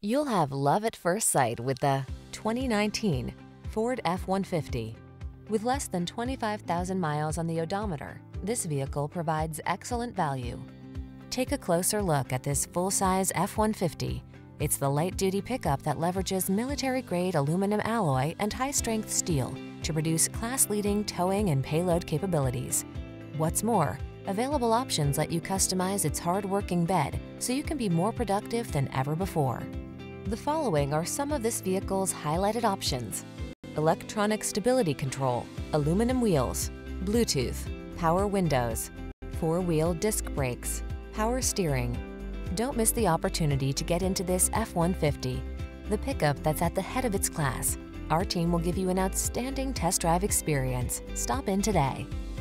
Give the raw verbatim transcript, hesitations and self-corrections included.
You'll have love at first sight with the twenty nineteen Ford F one fifty. With less than twenty-five thousand miles on the odometer, this vehicle provides excellent value. Take a closer look at this full-size F one fifty. It's the light-duty pickup that leverages military-grade aluminum alloy and high-strength steel to produce class-leading towing and payload capabilities. What's more, available options let you customize its hard-working bed so you can be more productive than ever before. The following are some of this vehicle's highlighted options: electronic stability control, aluminum wheels, Bluetooth, power windows, four-wheel disc brakes, power steering. Don't miss the opportunity to get into this F one fifty, the pickup that's at the head of its class. Our team will give you an outstanding test drive experience. Stop in today.